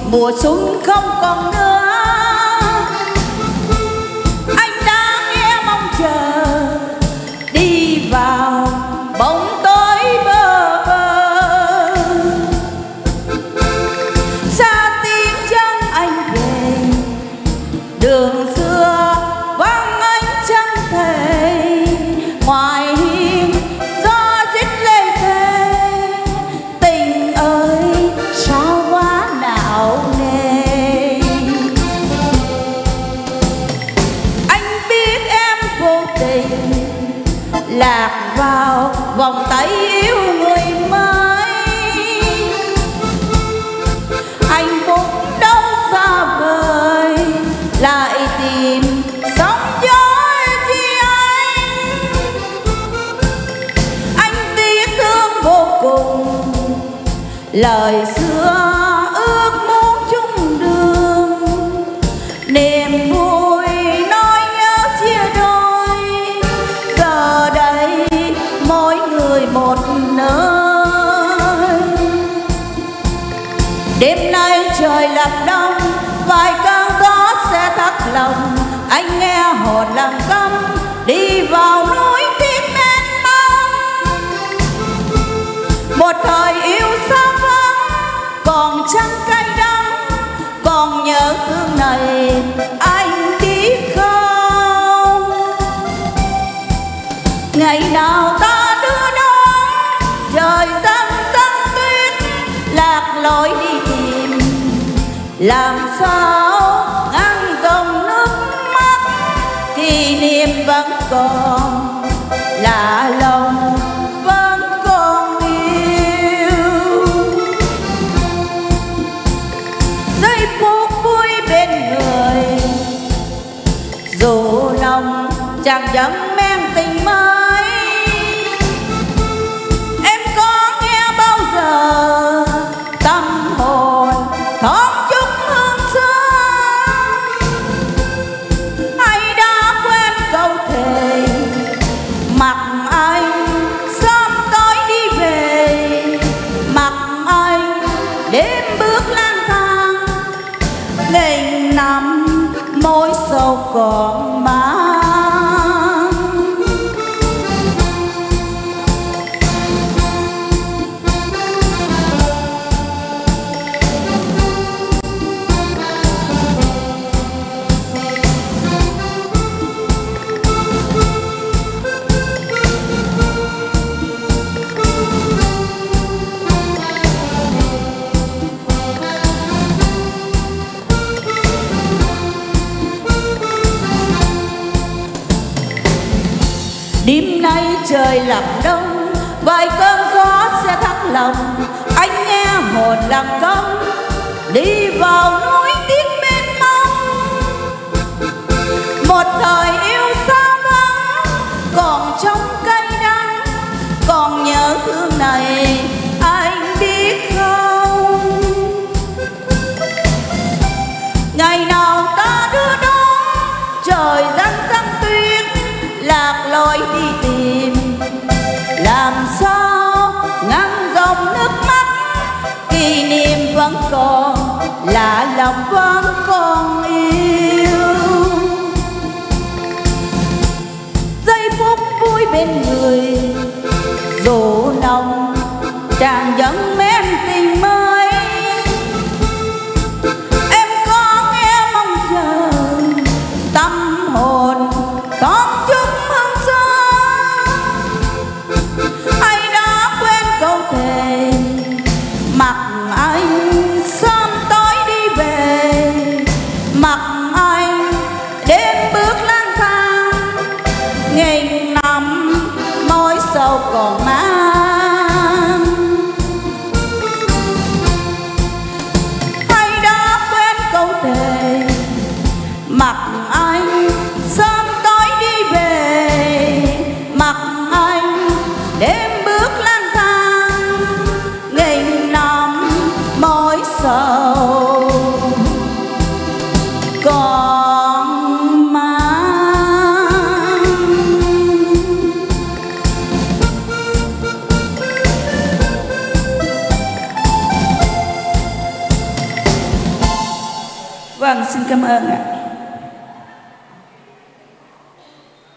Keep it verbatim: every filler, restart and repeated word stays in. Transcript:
mùa xuân không còn nữa. Anh đã nghe mong chờ đi vào bóng tối bơ vơ. Xa tiếng chân anh về đường xưa vắng ánh trăng thề. Ngoài hiên gió rít lê thề, tình ơi sao quá não nề. Anh biết em vô tình lạc vào vòng tay yêu người mới. Anh cũng đâu xa vời lại tìm sóng gió chi anh. Anh tiếc thương vô cùng lời xưa ước muốn chung đường. Niềm vui nỗi nhớ chia đôi, giờ đây mỗi người một nơi. Đêm nay trời lập đông, vài cơn gió sẽ thắt lòng. Anh nghe hồn lặng câm đi vào núi tiếc mênh mông. Một thời yêu xa vắng còn trăng cay đắng, còn nhớ thương này anh biết không? Ngày nào ta đưa đón trời răng răng tuyết, lạc lối đi tìm làm sao ngăn dòng nước mắt. Kỷ niệm vẫn còn, lạ lòng vẫn còn yêu. Giây phút vui bên người, dù lòng chẳng vẫn men tình mới. Em có nghe bao giờ tâm hồn thoáng chút hương xưa? Hay đã quên câu thề mặc anh sớm tối đi về, mặc anh đêm bước lang thang nghìn năm mối sầu còn mang. Đêm nay trời lặng đông, vài cơn gió sẽ thắt lòng. Anh nghe hồn lặng câm đi vào núi tiếc mênh mông. Một thời yêu xa vắng còn trong cay đắng, còn nhớ thương này anh biết không? Ngày nào ta đưa đón trời răng răng tuyết, lạc lối đi tìm làm sao ngăn dòng nước mắt. Kỷ niệm vẫn còn, lạ lòng vẫn còn yêu. Giây phút vui bên người, dù lòng tràn vẫn men tình mới. Em có nghe mong chờ tâm hồn còn chút hương xưa? Hay đã quên câu thề mặc anh sớm tối đi về, mặc anh đêm bước lang thang nghìn năm mối sầu còn mang. Hay đã quên câu thề mặc anh sớm tối đi về, mặc anh đêm bước lang thang nghìn năm mối sầu còn mang. Vâng, xin cảm ơn ạ.